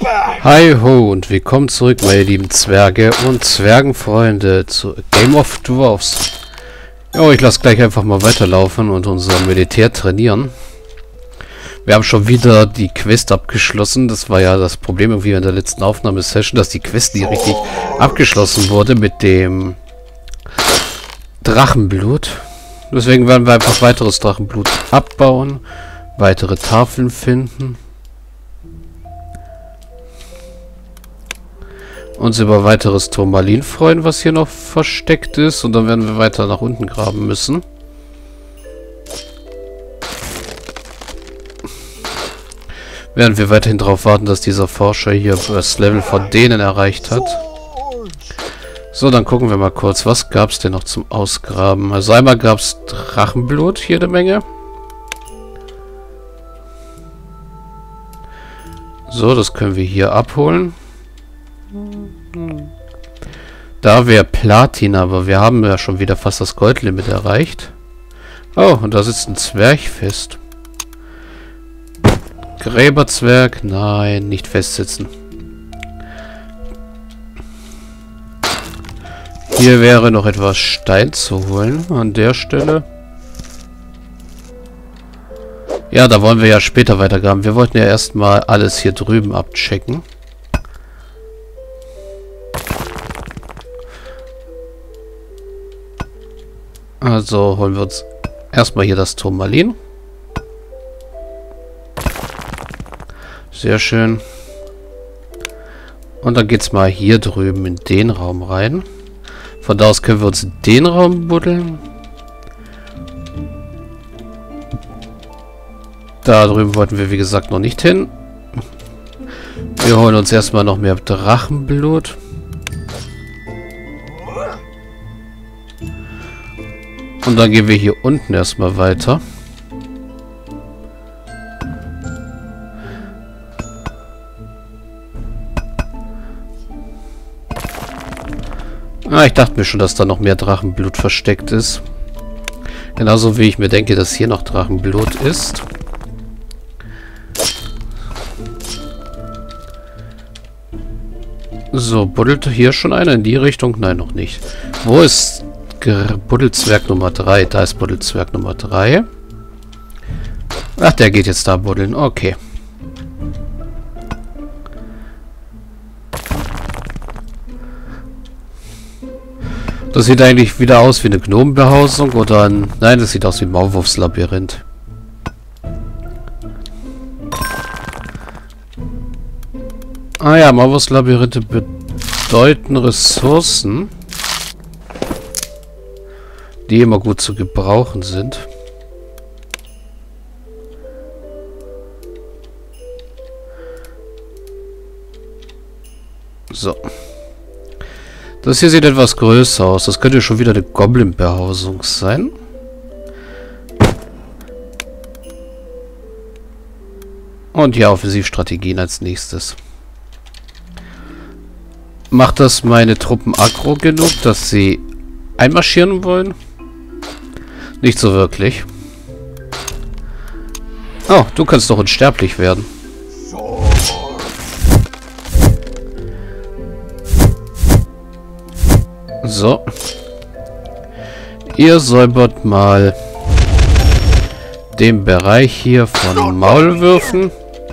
Hi ho und willkommen zurück, meine lieben Zwerge und Zwergenfreunde zu Game of Dwarfs. Ja, ich lasse gleich einfach mal weiterlaufen und unser Militär trainieren. Wir haben schon wieder die Quest abgeschlossen. Das war ja das Problem irgendwie in der letzten Aufnahmesession, dass die Quest nicht richtig abgeschlossen wurde mit dem Drachenblut. Deswegen werden wir einfach weiteres Drachenblut abbauen, weitere Tafeln finden, uns über weiteres Turmalin freuen, was hier noch versteckt ist, und dann werden wir weiter nach unten graben müssen. Während wir weiterhin darauf warten, dass dieser Forscher hier das Level von denen erreicht hat. So, dann gucken wir mal kurz, was gab es denn noch zum Ausgraben? Also einmal gab es Drachenblut, hier eine Menge. So, das können wir hier abholen. Da wäre Platin, aber wir haben ja schon wieder fast das Goldlimit erreicht. Oh, und da sitzt ein Zwerg fest. Gräberzwerg, nein, nicht festsitzen. Hier wäre noch etwas Stein zu holen an der Stelle. Ja, da wollen wir ja später weitergraben. Wir wollten ja erstmal alles hier drüben abchecken. Also holen wir uns erstmal hier das Turmalin. Sehr schön. Und dann geht's mal hier drüben in den Raum rein. Von da aus können wir uns den Raum buddeln. Da drüben wollten wir, wie gesagt, noch nicht hin. Wir holen uns erstmal noch mehr Drachenblut. Und dann gehen wir hier unten erstmal weiter. Ah, ich dachte mir schon, dass da noch mehr Drachenblut versteckt ist. Genauso wie ich mir denke, dass hier noch Drachenblut ist. So, buddelt hier schon einer in die Richtung? Nein, noch nicht. Wo ist Buddelzwerg Nummer 3? Da ist Buddelzwerg Nummer 3. Ach, der geht jetzt da buddeln. Okay. Das sieht eigentlich wieder aus wie eine Gnomenbehausung oder ein... Nein, das sieht aus wie ein Maulwurfslabyrinth. Ah ja, Maulwurfslabyrinthe bedeuten Ressourcen, die immer gut zu gebrauchen sind. So. Das hier sieht etwas größer aus. Das könnte schon wieder eine Goblin-Behausung sein. Und ja, Offensivstrategien als nächstes. Macht das meine Truppen aggro genug, dass sie einmarschieren wollen? Nicht so wirklich. Oh, du kannst doch unsterblich werden. So. Ihr säubert mal den Bereich hier von Maulwürfen.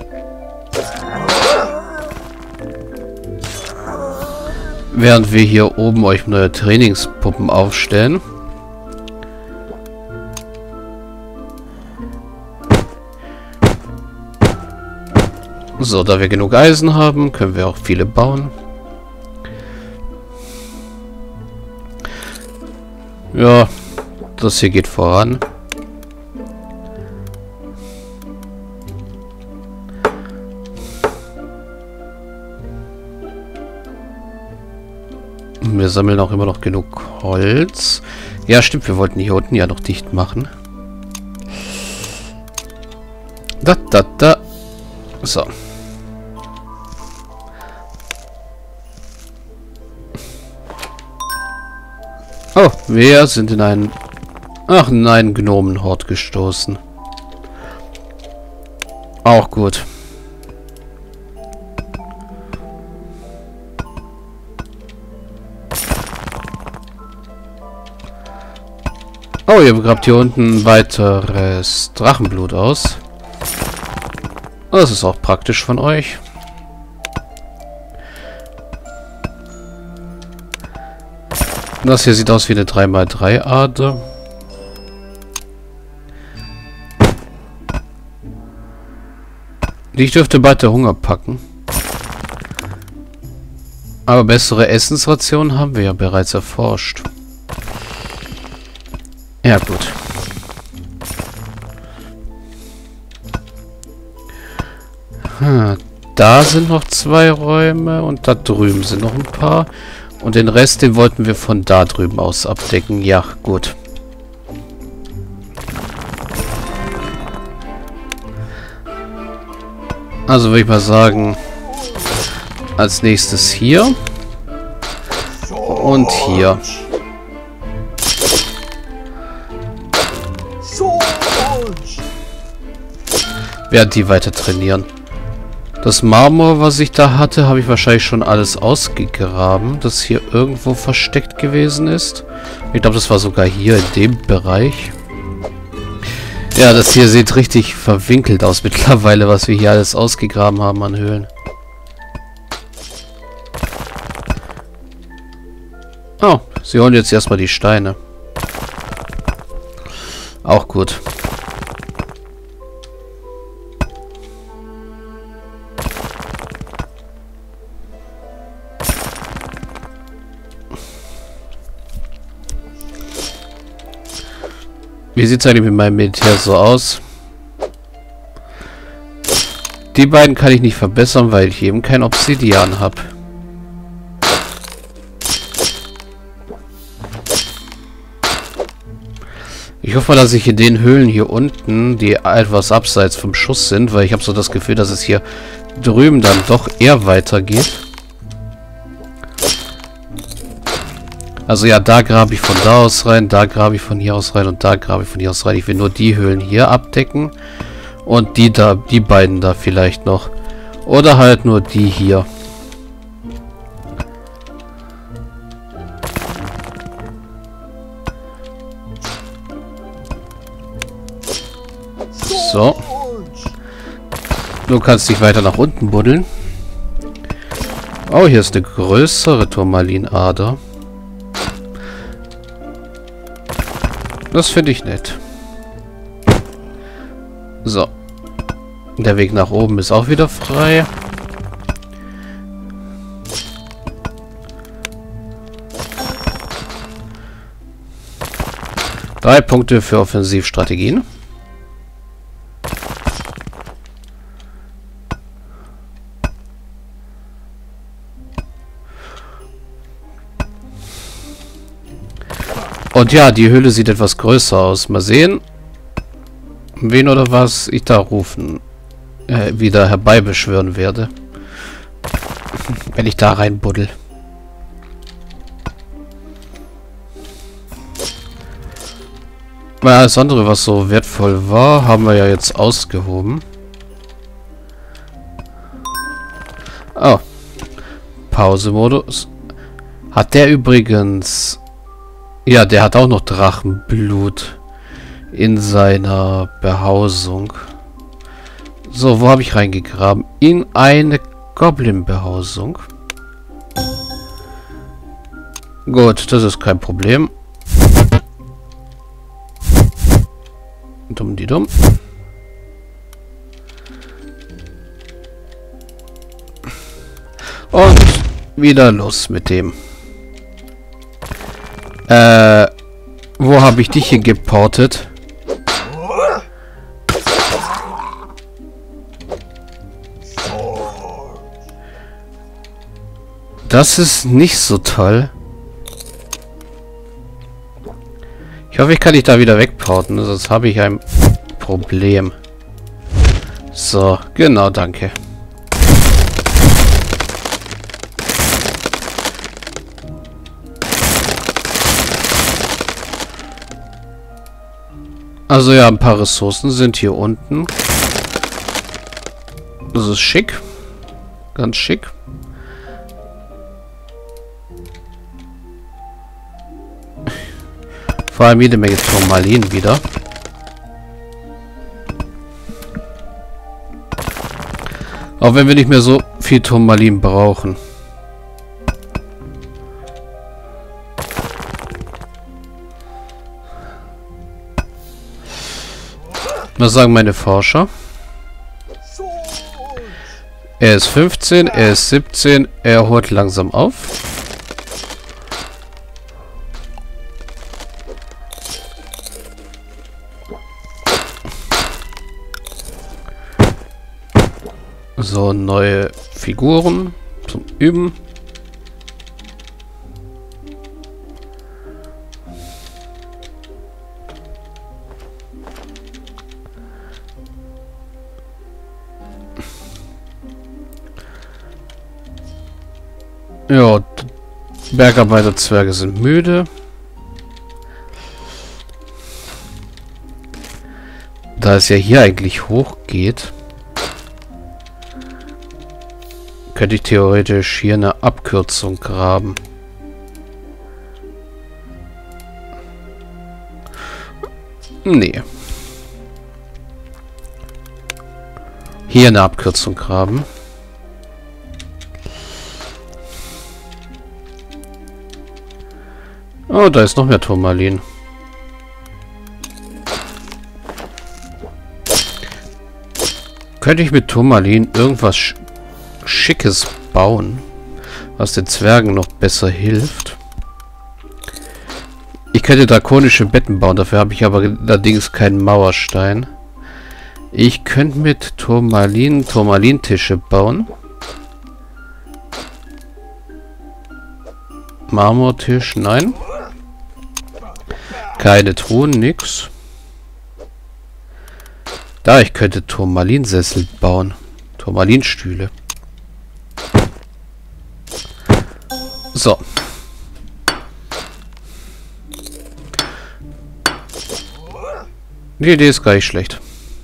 Während wir hier oben euch neue Trainingspuppen aufstellen. So, da wir genug Eisen haben, können wir auch viele bauen. Ja, das hier geht voran. Wir sammeln auch immer noch genug Holz. Ja, stimmt, wir wollten hier unten ja noch dicht machen. Da. So. Oh, wir sind in einen... Ach, in einen Gnomenhort gestoßen. Auch gut. Oh, ihr grabt hier unten weiteres Drachenblut aus. Das ist auch praktisch von euch. Das hier sieht aus wie eine 3x3 Ader. Ich dürfte bald der Hunger packen. Aber bessere Essensrationen haben wir ja bereits erforscht. Ja, gut. Da sind noch 2 Räume und da drüben sind noch ein paar. Und den Rest, den wollten wir von da drüben aus abdecken. Ja, gut. Also würde ich mal sagen, als nächstes hier. Und hier. Während die weiter trainieren. Das Marmor, was ich da hatte, habe ich wahrscheinlich schon alles ausgegraben, das hier irgendwo versteckt gewesen ist. Ich glaube, das war sogar hier in dem Bereich. Ja, das hier sieht richtig verwinkelt aus mittlerweile, was wir hier alles ausgegraben haben an Höhlen. Oh, sie holen jetzt erstmal die Steine. Auch gut. Wie sieht es eigentlich mit meinem Militär so aus? Die beiden kann ich nicht verbessern, weil ich eben kein Obsidian habe. Ich hoffe mal, dass ich in den Höhlen hier unten, die etwas abseits vom Schuss sind, weil ich habe so das Gefühl, dass es hier drüben dann doch eher weitergeht. Also ja, da grabe ich von da aus rein, da grabe ich von hier aus rein und da grabe ich von hier aus rein. Ich will nur die Höhlen hier abdecken und die da, die beiden da vielleicht noch. Oder halt nur die hier. So. Du kannst dich weiter nach unten buddeln. Oh, hier ist eine größere Turmalinader. Das finde ich nett. So. Der Weg nach oben ist auch wieder frei. Drei Punkte für Offensivstrategien. Und ja, die Höhle sieht etwas größer aus. Mal sehen, wen oder was ich da rufen, wieder herbeibeschwören werde. Wenn ich da reinbuddel. Weil alles andere, was so wertvoll war, haben wir ja jetzt ausgehoben. Oh. Pause-Modus. Hat der übrigens... Ja, der hat auch noch Drachenblut in seiner Behausung. So, wo habe ich reingegraben? In eine Goblin-Behausung. Gut, das ist kein Problem. Dumm die dumm. Und wieder los mit dem. Wo habe ich dich hier geportet? Das ist nicht so toll. Ich hoffe, ich kann dich da wieder wegporten, sonst habe ich ein Problem. So, genau, danke. Also ja, ein paar Ressourcen sind hier unten. Das ist schick. Ganz schick. Vor allem jede Menge Turmalin wieder. Auch wenn wir nicht mehr so viel Turmalin brauchen. Was sagen meine Forscher? Er ist 15, er ist 17, er hört langsam auf. So, neue Figuren zum Üben. Ja, Bergarbeiterzwerge sind müde. Da es ja hier eigentlich hochgeht, könnte ich theoretisch hier eine Abkürzung graben. Nee. Hier eine Abkürzung graben. Oh, da ist noch mehr Turmalin. Könnte ich mit Turmalin irgendwas Schickes bauen, was den Zwergen noch besser hilft? Ich könnte drakonische Betten bauen, dafür habe ich aber allerdings keinen Mauerstein. Ich könnte mit Turmalintische bauen. Marmortisch, nein. Keine Truhen, nix. Da, ich könnte Turmalinsessel bauen. Turmalinstühle. So. Die Idee ist gar nicht schlecht.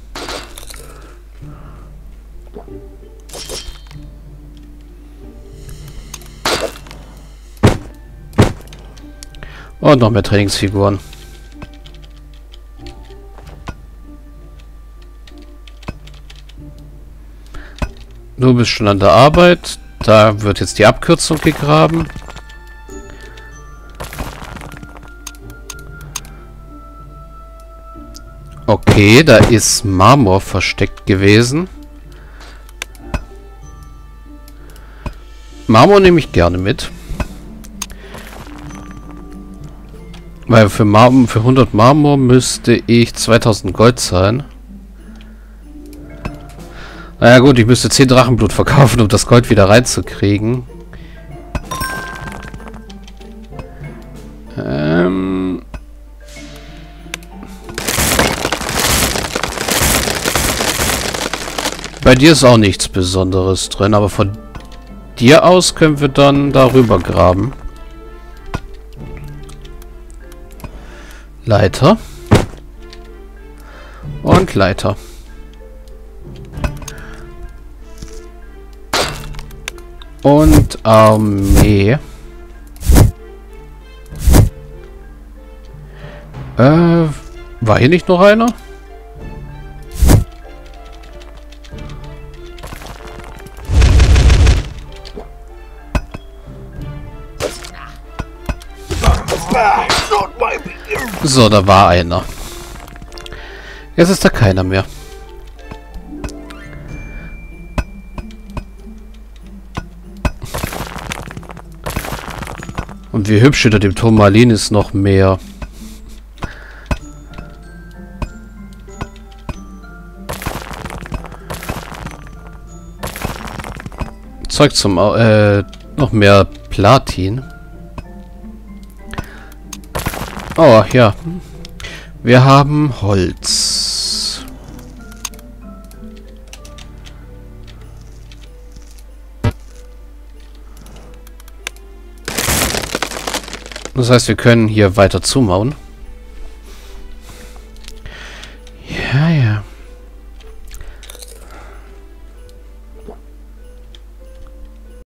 Und noch mehr Trainingsfiguren. Du bist schon an der Arbeit. Da wird jetzt die Abkürzung gegraben. Okay, da ist Marmor versteckt gewesen. Marmor nehme ich gerne mit. Weil für 100 Marmor müsste ich 2000 Gold zahlen. Naja gut, ich müsste 10 Drachenblut verkaufen, um das Gold wieder reinzukriegen. Bei dir ist auch nichts Besonderes drin, aber von dir aus können wir dann darüber graben. Leiter. Und Leiter. Und Armee. War hier nicht noch einer? So, da war einer. Jetzt ist da keiner mehr. Und wie hübsch hinter dem Turmalin ist noch mehr. Zeug zum noch mehr Platin. Oh, ja. Wir haben Holz. Das heißt, wir können hier weiter zumauen.